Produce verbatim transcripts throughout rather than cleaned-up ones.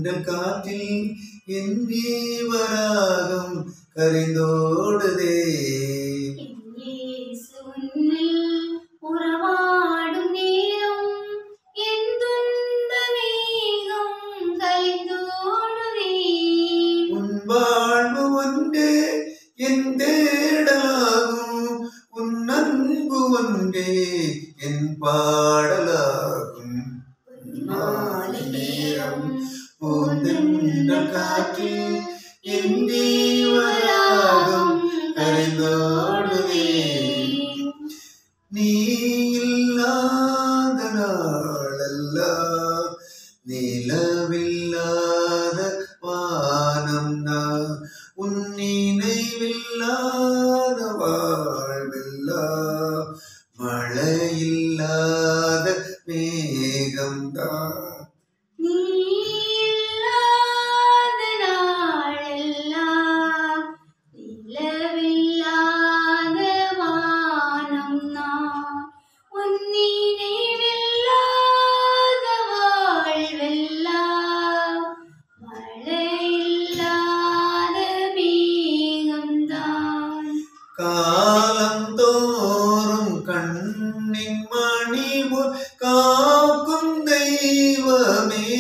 தென்றல் காற்றில் என் ஜீவராகம் கரைந்தோடுதே. உறவாடும் நேரம் என் துன்ப மேகம் கலைந்தோடுதே. உன் வாழ்வு ஒன்றே என் தேடலாகும், உன் அன்பு ஒன்றே என் பாடலாகும். மாலை நேரம் பூந்தென்றல் காற்றில் என் ஜீவராகம் கரைந்தோடுதே. நீ இல்லாத நாளெல்லாம் நிலவில்லாத வானம் நான், உன் நினைவில்லாத வாழ்வெல்லாம் மழையில்லாத மேகம்தான். காலம் தோறும் கண்ணின் மணி போல் காக்கும் தெய்வமே.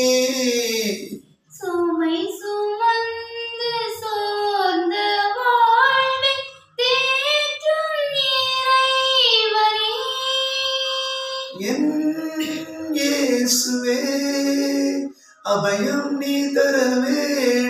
சுமை சுமந்து சோர்ந்த வாழ்வை தேற்றும் இறைவனே. என் இயேசுவே அபயம் நீ தர வேண்டும்.